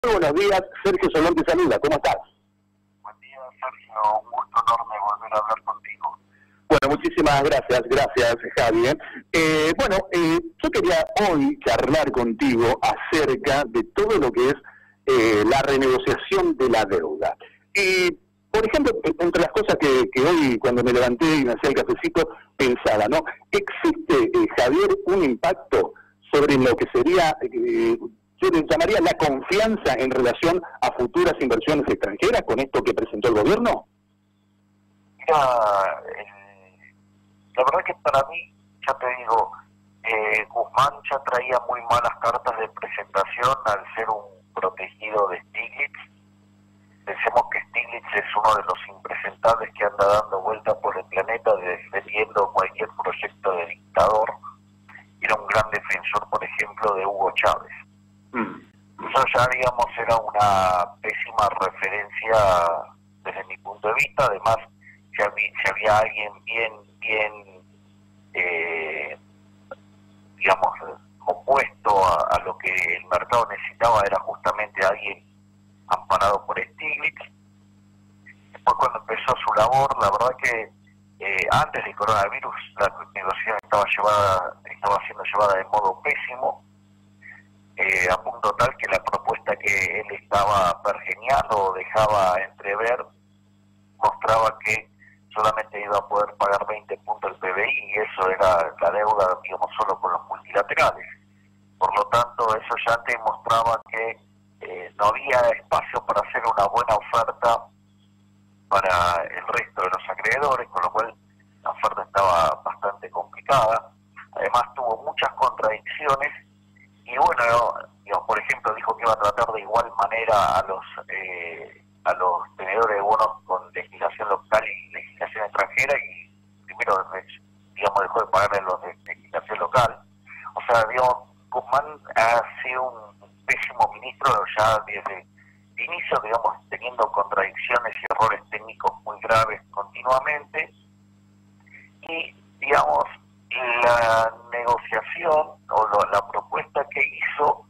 Muy buenos días, Sergio Solón te saluda, ¿cómo estás? Buen día, Sergio, un gusto enorme volver a hablar contigo. Bueno, muchísimas gracias Javi. Yo quería hoy charlar contigo acerca de todo lo que es la renegociación de la deuda. Por ejemplo, entre las cosas que hoy cuando me levanté y me hacía el cafecito pensaba, ¿no? ¿Existe, Javier, un impacto sobre lo que sería... yo le llamaría la confianza en relación a futuras inversiones extranjeras con esto que presentó el gobierno? Mira, la verdad que para mí, ya te digo, Guzmán ya traía muy malas cartas de presentación al ser un protegido de Stiglitz. Pensemos que Stiglitz es uno de los impresentables que anda dando vuelta por el planeta defendiendo cualquier proyecto de dictador. Era un gran defensor, por ejemplo, de Hugo Chávez. Eso ya, digamos, era una pésima referencia desde mi punto de vista. Además, si había alguien bien digamos, opuesto a lo que el mercado necesitaba, era justamente alguien amparado por Stiglitz. Después, cuando empezó su labor, la verdad que antes del coronavirus la negociación estaba siendo llevada de modo pésimo, a punto tal que la propuesta que él estaba pergeñando o dejaba entrever mostraba que solamente iba a poder pagar 20 puntos el PBI, y eso era la deuda, digamos, solo con los multilaterales. Por lo tanto, eso ya te mostraba que no había espacio para hacer una buena oferta para el resto de los acreedores, con lo cual la oferta estaba bastante complicada. Además, tuvo muchas contradicciones. Y bueno, digamos, por ejemplo, dijo que iba a tratar de igual manera a los tenedores de bonos con legislación local y legislación extranjera, y primero, digamos, dejó de pagarle los de legislación local. O sea, digamos, Guzmán ha sido un pésimo ministro ya desde el inicio, digamos, teniendo contradicciones y errores técnicos muy graves continuamente. Y, digamos, la negociación o la propuesta que hizo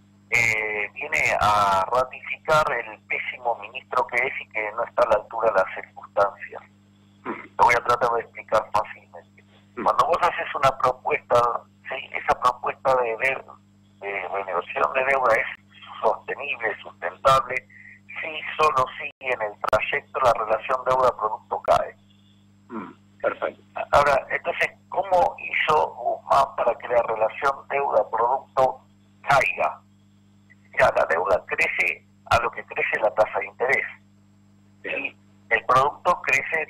viene a ratificar el pésimo ministro que es y que no está a la altura de las circunstancias. Lo voy a tratar de explicar fácilmente. Cuando vos haces una propuesta, ¿sí? Esa propuesta de renegociación de deuda es sostenible, sustentable, si solo si en el trayecto la relación deuda-producto cae. Perfecto. Ahora, entonces, ¿cómo hizo Guzmán para que la relación deuda-producto caiga? Ya, la deuda crece a lo que crece la tasa de interés. Y el producto crece,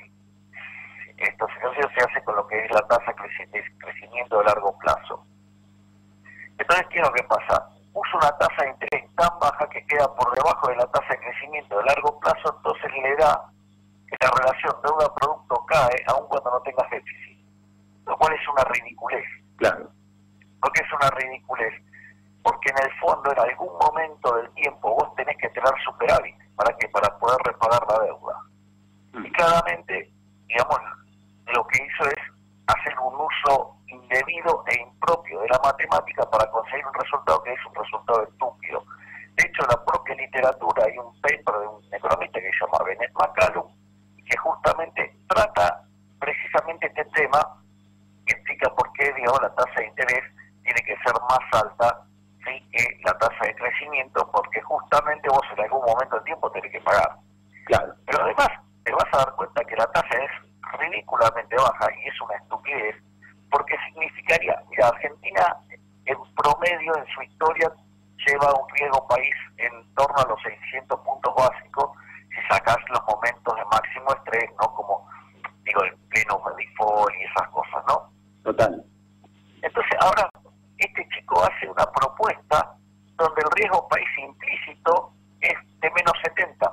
esto se hace con lo que es la tasa de crecimiento de largo plazo. Entonces, ¿qué es lo que pasa? Usa una tasa de interés tan baja que queda por debajo de la tasa de crecimiento de largo plazo, entonces le da que la relación deuda-producto cae aun cuando no tengas déficit, lo cual es una ridiculez. Claro. ¿Por qué es una ridiculez? Porque en el fondo, en algún momento del tiempo, vos tenés que tener superávit. ¿Para qué? Para poder repagar la deuda. Y claramente, digamos, lo que hizo es hacer un uso indebido e impropio de la matemática para conseguir un resultado que es un resultado estúpido. De hecho, en la propia literatura hay un paper de un economista que se llama Bennett McCallum, que justamente trata precisamente este tema, que explica por qué, digamos, la tasa de interés tiene que ser más alta, ¿sí?, que la tasa de crecimiento, porque justamente vos en algún momento del tiempo tenés que pagar. Claro. Pero además te vas a dar cuenta que la tasa es ridículamente baja y es una estupidez, porque significaría, mira, Argentina en promedio en su historia lleva un riesgo país en torno a los 600 puntos básicos si sacás los momentos de máximo estrés, ¿no? Como, digo, el pleno default y esas cosas, ¿no? Total. Entonces, ahora, este chico hace una propuesta donde el riesgo país implícito es de menos 70.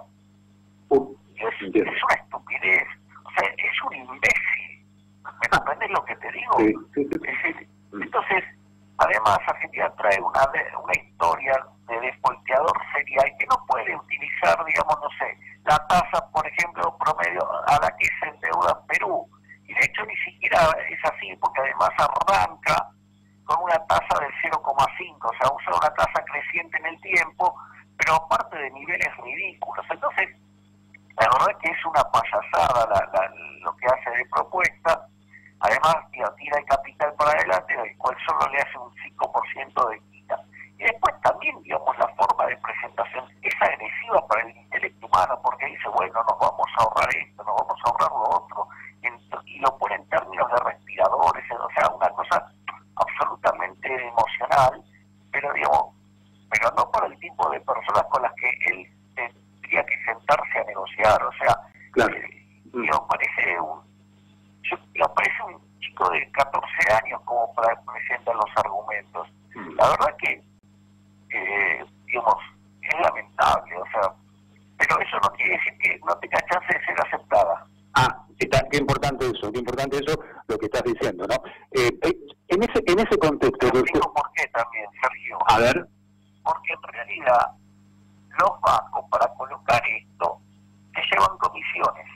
Es una estupidez. O sea, es un imbécil. ¿Me comprendes lo que te digo? Sí. Entonces, además, Argentina trae una historia de despolteador serial que no puede utilizar, digamos, no sé, la tasa, por ejemplo, promedio a la que se endeuda Perú. Y de hecho ni siquiera es así, porque además arranca con una tasa del 0,5, o sea, usa una tasa creciente en el tiempo, pero aparte de niveles ridículos. Entonces, la verdad es que es una payasada lo que hace de propuesta. Además, tira el capital para adelante, el cual solo le hace un 5% de quita. Y después también, digamos, la forma de presentación es agresiva para el intelecto humano, porque dice, bueno, nos vamos a ahorrar esto, nos vamos a ahorrar lo otro, y lo pone en términos de respiradores, o sea, una cosa absolutamente emocional, pero digamos, pero no para el tipo de personas con las que él tendría que sentarse a negociar. O sea, claro. Me parece un chico de 14 años como para presentar los argumentos. La verdad que, digamos, es lamentable, o sea, pero eso no quiere decir que no tenga chance de ser aceptada. Qué importante eso, lo que estás diciendo, ¿no? En ese contexto... Te explico por qué también, Sergio. A ver. Porque en realidad los bancos para colocar esto se llevan comisiones.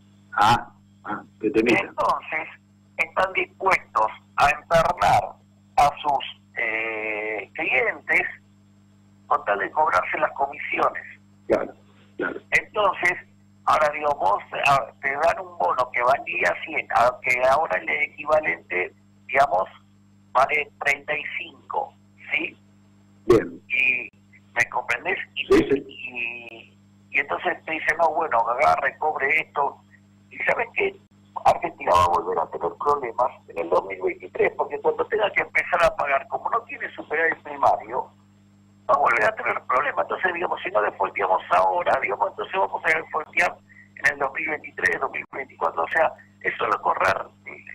Entonces están dispuestos a empernar a sus clientes con tal de cobrarse las comisiones. Claro. Entonces, ahora digo, vos te dan un bono que valía 100, que ahora el equivalente, digamos, vale 35, ¿sí? Bien. Y ¿me comprendés? Sí. Y entonces te dicen, no, bueno, agarre, cobre esto. Y sabes que Argentina va a volver a tener problemas en el 2023, porque cuando tenga que empezar a pagar, como no tiene superávit primario, va a volver a tener problemas. Entonces, digamos, si no defaulteamos ahora, digamos, entonces vamos a defaultear en el 2023, 2024. O sea, es solo correr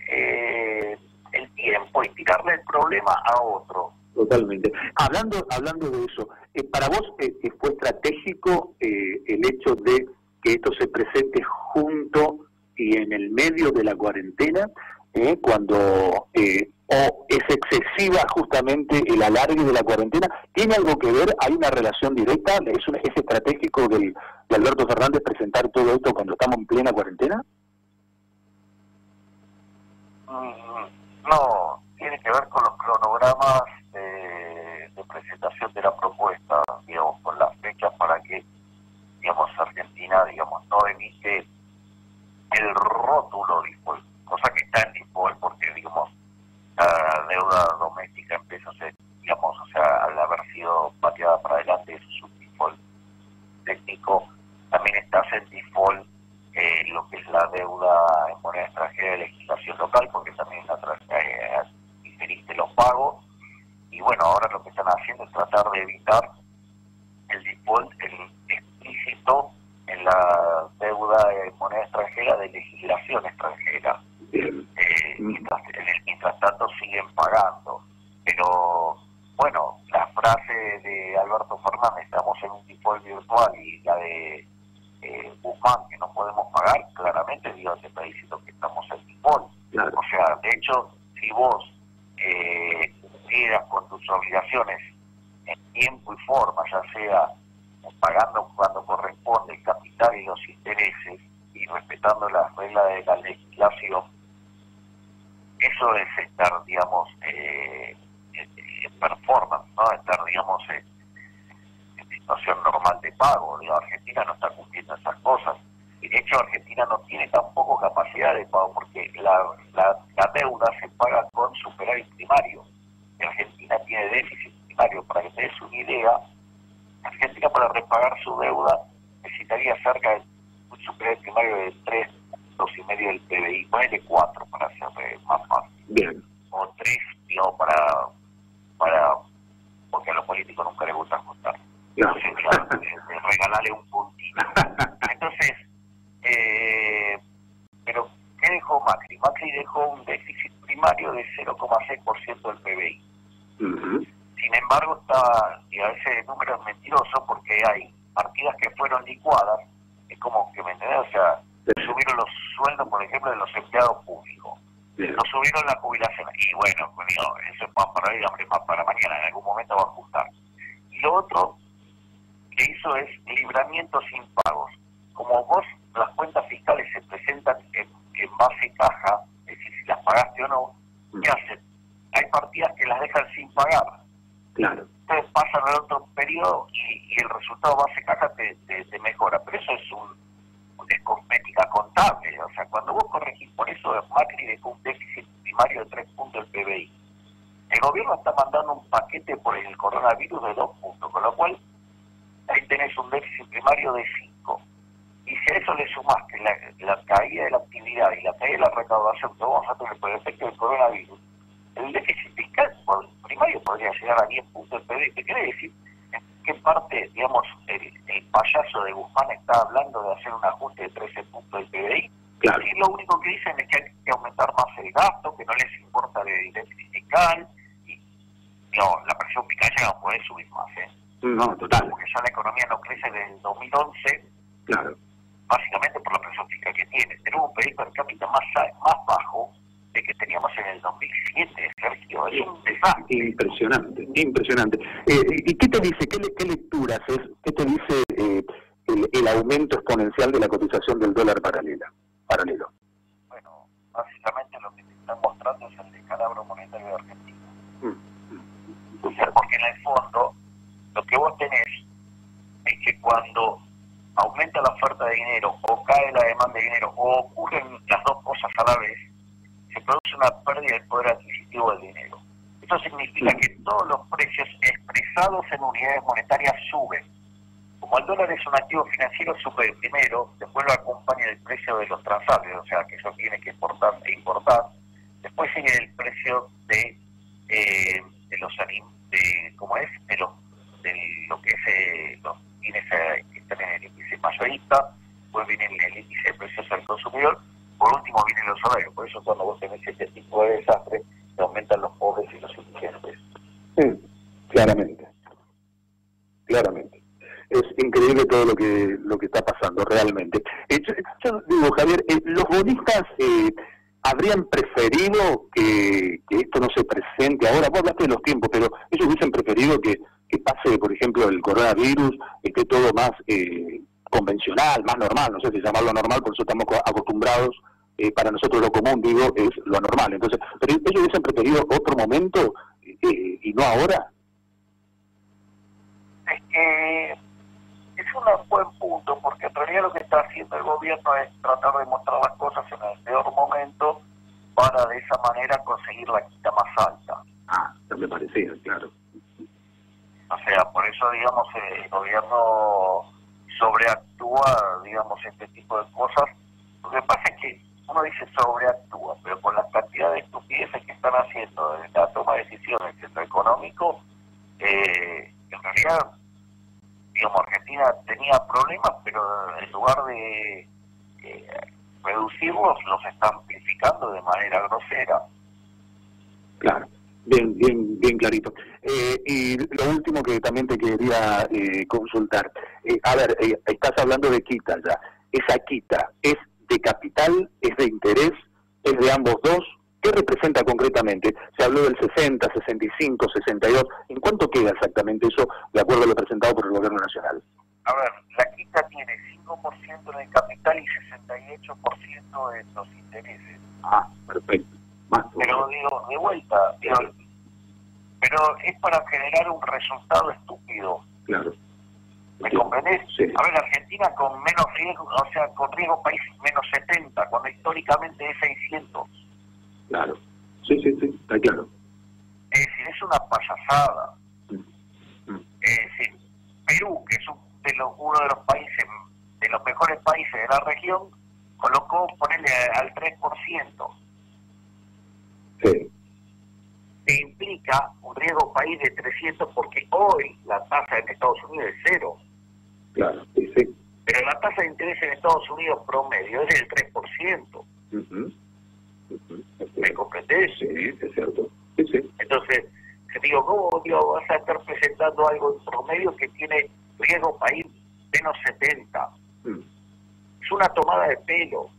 el tiempo y tirarle el problema a otro. Totalmente. Hablando de eso, ¿para vos fue estratégico el hecho de que esto se presente junto y en el medio de la cuarentena, cuando o es excesiva justamente el alargue de la cuarentena? ¿Tiene algo que ver? ¿Hay una relación directa? ¿Es estratégico de Alberto Fernández presentar todo esto cuando estamos en plena cuarentena? No, tiene que ver con los cronogramas de presentación de la propuesta, digamos, con las fechas para que, digamos, Argentina, digamos, no emite el rótulo default, cosa que está en default porque, digamos, la deuda doméstica empieza a ser, digamos, o sea, al haber sido pateada para adelante, eso es un default técnico. También estás en default lo que es la deuda en moneda extranjera de legislación local, porque también diferiste los pagos. Y bueno, ahora lo que están haciendo es tratar de evitar el default explícito en la deuda en moneda extranjera de legislación extranjera. Mientras tanto siguen pagando. Pero bueno, la frase de Alberto Fernández, estamos en un default virtual, y la de Guzmán, que no podemos pagar, claramente Dios te está diciendo que estamos en default. Claro. O sea, de hecho, si vos cumplieras con tus obligaciones en tiempo y forma, ya sea pagando cuando corresponde el capital y los intereses y respetando las reglas de la legislación, eso es estar, digamos, en performance, ¿no? Estar, digamos, en situación normal de pago. Digo, Argentina no está cumpliendo esas cosas. Y de hecho, Argentina no tiene tampoco capacidad de pago, porque la deuda se paga con superávit primario. Y Argentina tiene déficit primario. Para que te des una idea, Argentina, para repagar su deuda, necesitaría cerca de un superávit primario de 3,5 del PBI, ponele 4 para ser más fácil. Bien. O 3, digo, porque a los políticos nunca les gusta ajustar. No. Entonces, claro, regalarle un puntito. Entonces, pero ¿qué dejó Macri? Macri dejó un déficit primario de 0,6% del PBI. Sin embargo, ese número es mentiroso, porque hay partidas que fueron licuadas. Es como que, ¿me entendés? O sea, subieron los sueldos, por ejemplo, de los empleados públicos. No subieron la jubilación. Y bueno, eso es pan para hoy, hambre más para mañana. En algún momento va a ajustar. Y lo otro que hizo es libramiento sin pagos. Como vos, las cuentas fiscales se presentan en base caja, es decir, si las pagaste o no, ¿qué hacen? Hay partidas que las dejan sin pagar. Claro. Entonces pasan al otro periodo y el resultado base caja te mejora. Pero eso es cosmética contable. O sea, cuando vos corregís, por eso Macri dejó un déficit primario de 3 puntos del PBI. El gobierno está mandando un paquete por el coronavirus de 2 puntos, con lo cual ahí tenés un déficit primario de 5. Y si a eso le sumás que la caída de la actividad y la caída de la recaudación que vamos a tener por el efecto del coronavirus, el déficit fiscal primario podría llegar a 10 puntos del PBI. ¿Qué quiere decir? ¿En qué parte, digamos, el payaso de Guzmán está hablando de hacer un ajuste de 13 puntos del PBI? Claro. Y lo único que dicen es que hay que aumentar más el gasto, que no les importa el déficit fiscal, y no, la presión fiscal ya no puede subir más, No, total. porque ya la economía no crece desde el 2011, Claro. básicamente por la presión fiscal que tiene. Tenemos un PIB per cápita más bajo de que teníamos en el 2007, Sergio. Es un desastre. Impresionante, impresionante. ¿Y qué te dice, qué lectura haces, qué te dice el aumento exponencial de la cotización del dólar paralelo? Bueno, básicamente lo que te están mostrando es el descalabro monetario de Argentina. O sea, porque en el fondo, lo que vos tenés es que cuando aumenta la oferta de dinero o cae la demanda de dinero o ocurren las dos cosas a la vez, se produce una pérdida del poder adquisitivo del dinero. Esto significa que todos los precios expresados en unidades monetarias suben. Como el dólar es un activo financiero, sube primero, después lo acompaña el precio de los transables, o sea que eso tiene que exportar e importar. Después sigue el precio de los lo que es los bienes que están en el índice mayorista, después viene el índice de precios al consumidor, por último vienen los salarios. Por eso cuando vos tenés este tipo de desastre, te aumentan los pobres y los indigentes. Claramente. Es increíble todo lo que está pasando realmente. Yo digo, Javier, los bonistas habrían preferido que esto no se presente ahora. Vos hablaste de los tiempos, pero ellos hubiesen preferido que pase, por ejemplo, el coronavirus, esté todo más convencional, más normal. No sé si llamarlo normal, por eso estamos acostumbrados. Para nosotros lo común, digo, es lo normal. Entonces, pero ellos hubiesen preferido otro momento y no ahora. Es que es un buen punto, porque en realidad lo que está haciendo el gobierno es tratar de mostrar las cosas en el peor momento para de esa manera conseguir la quita más alta. Ya me parecía, claro. O sea, por eso, digamos, el gobierno sobreactúa, digamos, este tipo de cosas. Lo que pasa es que uno dice sobreactúa, pero con las cantidades de estupideces que están haciendo en la toma de decisiones en lo económico, en realidad, digamos, Argentina tenía problemas, pero en lugar de reducirlos, los está amplificando de manera grosera. Claro, bien clarito. Y lo último que también te quería consultar. A ver, estás hablando de quita ya. ¿Esa quita es de capital, es de interés, es de ambos dos? ¿Qué representa concretamente? Se habló del 60, 65, 62. ¿En cuánto queda exactamente eso de acuerdo a lo presentado por el Gobierno Nacional? A ver, la quita tiene 5% en el capital y 68% en los intereses. Perfecto. Más pero digo, de vuelta, pero es para generar un resultado estúpido. Claro. ¿Me comprendés? Sí. A ver, Argentina con menos riesgo, o sea, con riesgo país menos 70, cuando históricamente es 600. Claro. Sí, está claro. Es decir, es una payasada. Es decir, Perú, que es uno de los países, de los mejores países de la región, colocó, ponerle al 3%. Sí. Que implica un riesgo país de 300, porque hoy la tasa en Estados Unidos es 0. Claro, sí. Pero la tasa de interés en Estados Unidos promedio es del 3%. ¿Me comprendés? Sí, es cierto. Sí. Entonces, digo, ¿cómo vas a estar presentando algo en promedio que tiene riesgo país menos 70? Es una tomada de pelo.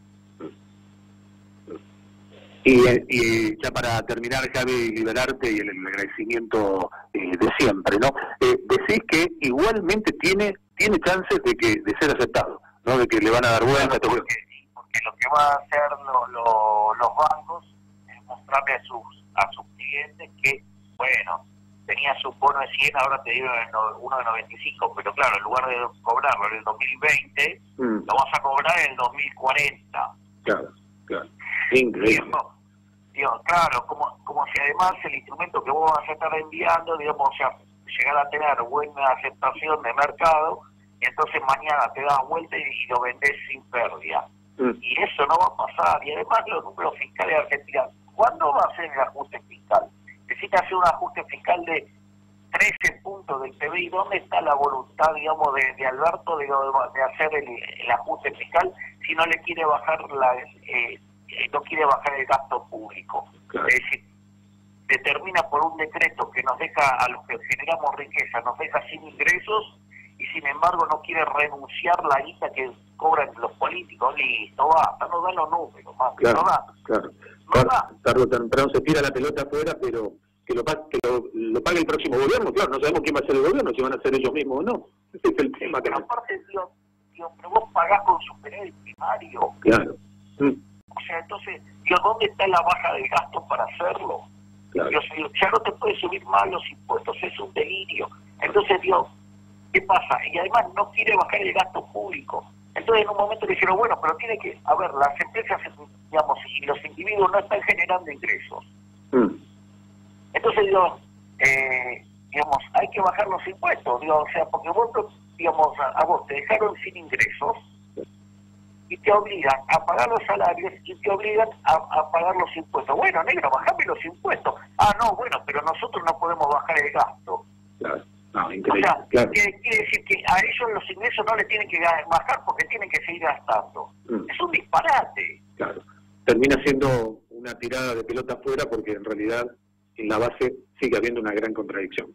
Y ya para terminar, Javi, liberarte y el agradecimiento de siempre, ¿no? Decís que igualmente tiene chances de ser aceptado, ¿no? De que le van a dar vuelta. Claro, porque lo que va a hacer los bancos es mostrarle a sus clientes que, bueno, tenías un bono de 100, ahora te dieron uno de 95, pero claro, en lugar de cobrarlo en el 2020, lo vas a cobrar en el 2040. Claro, claro. Increíble. Claro, como si además el instrumento que vos vas a estar enviando, digamos, o sea, llegar a tener buena aceptación de mercado, y entonces mañana te das vuelta y lo vendés sin pérdida. Y eso no va a pasar. Y además los números fiscales de Argentina, ¿cuándo va a ser el ajuste fiscal? Necesita hacer un ajuste fiscal de 13 puntos del PBI. ¿Dónde está la voluntad, digamos, de Alberto de hacer el ajuste fiscal si no le quiere bajar no quiere bajar el gasto público? Claro. Es decir, determina por un decreto que nos deja, a los que generamos riqueza, nos deja sin ingresos, y sin embargo no quiere renunciar la guita que cobran los políticos. Listo, basta, no dan los números, más, claro, no da. Claro. No da. Tarde o temprano se tira la pelota afuera, pero que lo pague el próximo gobierno. Claro, no sabemos quién va a ser el gobierno, si van a ser ellos mismos o no. Ese es el tema. Pero aparte, pero vos pagás con superávit primario. Claro. O sea, entonces, ¿dónde está la baja del gasto para hacerlo? Claro. Ya no te puede subir más los impuestos, es un delirio. Entonces, ¿qué pasa? Y además no quiere bajar el gasto público. Entonces en un momento le dijeron, bueno, pero tiene que, a ver, las empresas, digamos, y los individuos no están generando ingresos. Entonces, digamos, hay que bajar los impuestos, o sea, porque vos, digamos, a vos te dejaron sin ingresos y te obligan a pagar los salarios y te obligan a pagar los impuestos. Bueno, negro, bajame los impuestos. Ah, no, bueno, pero nosotros no podemos bajar el gasto. Claro. No, increíble. O sea, claro. quiere decir que a ellos los ingresos no le tienen que bajar porque tienen que seguir gastando. Es un disparate. Claro. Termina siendo una tirada de pelota afuera porque en realidad en la base sigue habiendo una gran contradicción.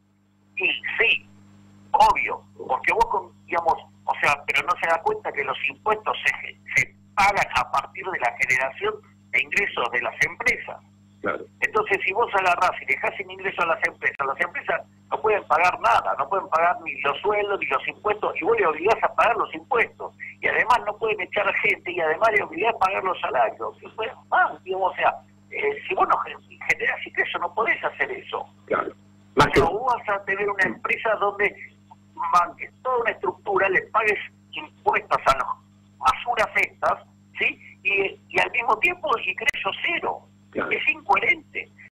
Sí, obvio, porque vos, digamos, o sea, pero no se da cuenta que los impuestos se pagan a partir de la generación de ingresos de las empresas. Claro. Entonces, si vos agarrás y dejás sin ingreso a las empresas no pueden pagar nada, no pueden pagar ni los sueldos ni los impuestos, y vos le obligás a pagar los impuestos, y además no pueden echar gente, y además le obligás a pagar los salarios. Y pues, digamos, o sea, si vos no generás ingreso, no podés hacer eso. Claro. Pero vos vas a tener una empresa donde toda una estructura le pagues impuestos a las basuras estas, ¿sí? Y al mismo tiempo ingreso cero. Claro. Es incoherente.